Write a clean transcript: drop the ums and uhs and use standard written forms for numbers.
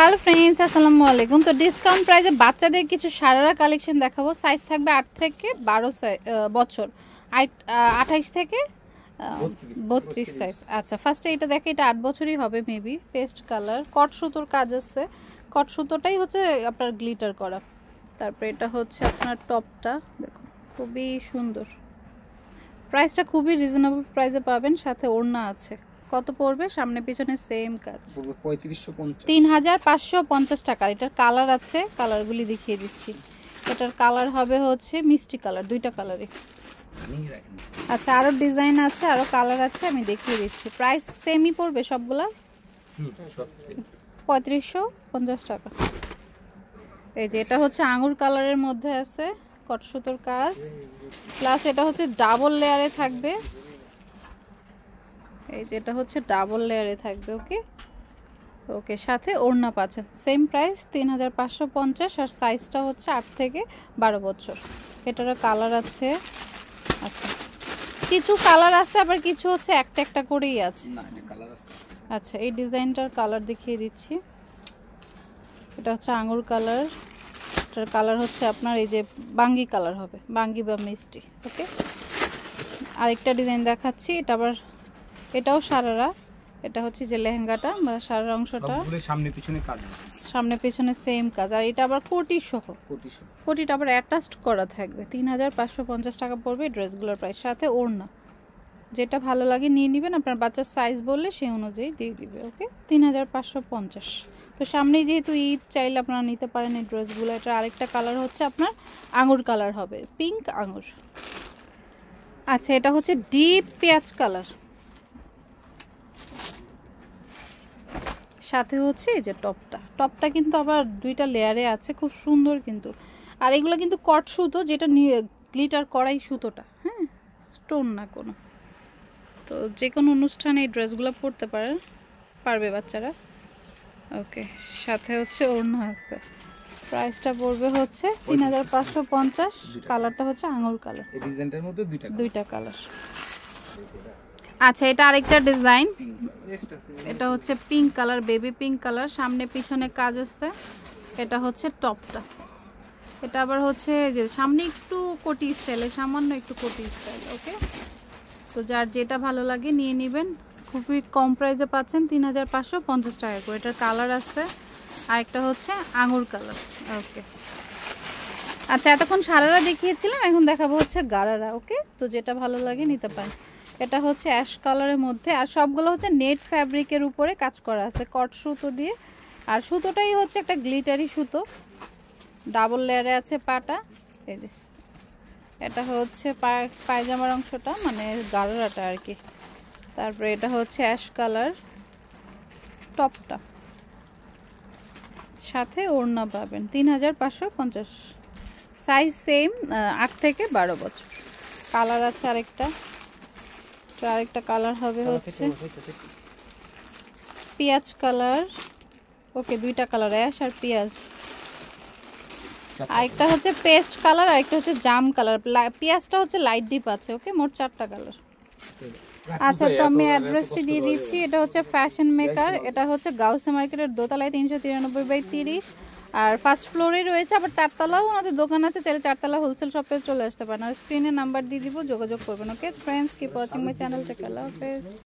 Hello friends, আসসালামু আলাইকুম। তো ডিসকাউন্ট প্রাইসে বাচ্চাদের কিছু সারারা কালেকশন দেখাবো। সাইজ থাকবে 8 থেকে 12 বছর, 28 থেকে 32 সাইজ। আচ্ছা, ফার্স্টে এটা দেখে, এটা 8 বছরই হবে মেবি। পেস্ট কালার, কট সুতোর কাজ আছে। কট সুতোটাই হচ্ছে আপনার গ্লিটার করা। তারপরে এটা হচ্ছে আপনার টপটা, দেখুন খুবই সুন্দর। প্রাইসটা খুবই রিজনেবল প্রাইসে পাবেন, সাথে ওড়না আছে। কত পড়বে? সামনে পিছনে সেম কাজ, 3550 টাকা। এটার কালার আছে, কালারগুলি দেখিয়ে দিচ্ছি। এটার কালার হবে হচ্ছে মিষ্টি কালার, দুইটা কালারই। আচ্ছা, আরো ডিজাইন আছে, আরো কালার আছে, আমি দেখিয়ে দিচ্ছি। প্রাইস সেমই পড়বে সবগুলা, 3550 টাকা। এই যে এটা হচ্ছে আঙুর কালারের মধ্যে আছে, কট সুতোর কাজ, প্লাস এটা হচ্ছে ডাবল লেয়ারে থাকবে। এই যে এটা হচ্ছে ডাবল লেয়ারে থাকবে। ওকে ওকে, সাথে ওড়না পাচ্ছেন। সেম প্রাইস 3550, আর সাইজটা হচ্ছে 8 থেকে 12 বছর। এটারও কালার আছে। আচ্ছা, কিছু কালার আছে, আবার কিছু হচ্ছে একটা একটা করেই আছে। আচ্ছা, এই ডিজাইনটার কালার দেখিয়ে দিচ্ছি। এটা হচ্ছে আঙুর কালার, এটার কালার হচ্ছে আপনার এই যে বাঙ্গি কালার হবে, বাঙ্গি বা মিষ্টি। ওকে, আরেকটা ডিজাইন দেখাচ্ছি। এটা আবার, এটাও সারারা। এটা হচ্ছে যে লেহেঙ্গাটা বা সারার অংশটা, সামনে পিছনে কাজ, সামনে পিছনে সেম কাজ। আর এটা আবার কোটি সহ, কোটিটা আবার অ্যাটাচড করা থাকবে। 3550 টাকা পড়বে ড্রেসগুলোর প্রাইস, সাথে ওড়না। যেটা ভালো লাগে নিয়ে নেবেন, আপনার বাচ্চার সাইজ বললে সেই অনুযায়ী দিয়ে দিবে। ওকে, 3550। তো সামনেই যেহেতু ঈদ, চাইলে আপনারা নিতে পারেন এই ড্রেসগুলো। এটার আরেকটা কালার হচ্ছে আপনার আঙুর কালার হবে, পিঙ্ক আঙুর। আচ্ছা, এটা হচ্ছে ডিপ পেঁয়াজ কালার, সাথে হচ্ছে এই যে টপটা কিন্তু আবার দুইটা লেয়ারে আছে, খুব সুন্দর কিন্তু। আর এগুলো কিন্তু কট সুতো, যেটা গ্লিটার করাই সুতোটা, হ্যাঁ, স্টোন না কোনো। তো যে কোনো অনুষ্ঠানে এই ড্রেসগুলো পরতে পারবে বাচ্চারা। ওকে, সাথে হচ্ছে ওড়না আছে। প্রাইসটা পড়বে হচ্ছে 3550। কালারটা হচ্ছে আঙুর কালার, এই ডিজাইনটার মধ্যে দুইটা কালার। আচ্ছা, এটা আরেকটা ডিজাইন। এটা হচ্ছে pink colour, baby pink colour, সামনে পিছনে কাজ আছে। এটা হচ্ছে টপটা। এটা আবার হচ্ছে যে সামনে একটু কোটি স্টাইলে, সামান্য একটু কোটি স্টাইল। ওকে, তো যার যেটা ভালো লাগে নিয়ে নেবেন। খুবই কম প্রাইসে পাচ্ছেন, 3550 টাকা করে। এটার কালার আছে, আর একটা হচ্ছে আঙুর কালার। ওকে, আচ্ছা, এতক্ষণ সারারা দেখিয়েছিলাম, এখন দেখাবো হচ্ছে গারারা। ওকে, তো যেটা ভালো লাগে নিতে পারেন। এটা হচ্ছে অ্যাশ কালারের মধ্যে, আর সবগুলো হচ্ছে নেট ফ্যাব্রিকের উপরে কাজ করা আছে, কট সুতো দিয়ে। আর সুতোটাই হচ্ছে একটা গ্লিটারি সুতো, ডাবল লেয়ারে আছে পাটা। এই যে এটা হচ্ছে পায়জামার অংশটা, মানে গারারাটা আর কি। তারপরে এটা হচ্ছে অ্যাশ কালার, টপটা, সাথে ওড়না পাবেন। 3550, সাইজ সেম, 8 থেকে 12 বছর। কালার আছে আরেকটা কালার হবে হচ্ছে পেঁয়াজ কালার। ওকে, দুইটা কালার, অ্যাশ আর পেঁয়াজ। আরেকটা হচ্ছে পেস্ট কালার, আরেকটা হচ্ছে জাম কালার। পেঁয়াজটা হচ্ছে লাইট ডিপ আছে। ওকে, মোট 4টা কালার। আচ্ছা, তো আমি অ্যাড্রেসটি দিয়ে দিচ্ছি। এটা হচ্ছে ফ্যাশন মেকার, এটা হচ্ছে গাউসে মার্কেটের দোতলায়, 393/30। আর ফার্স্ট ফ্লোরে রয়েছে, আবার 4তলাও ওনাদের দোকান আছে। চাইলে 4তলা হোলসেল শপে চলে আসতে পারেন। আর স্ক্রিনে নাম্বার দিয়ে দিব, যোগাযোগ করবেন। Okay friends, keep watching my channel, take care, আল্লাহ হাফেজ।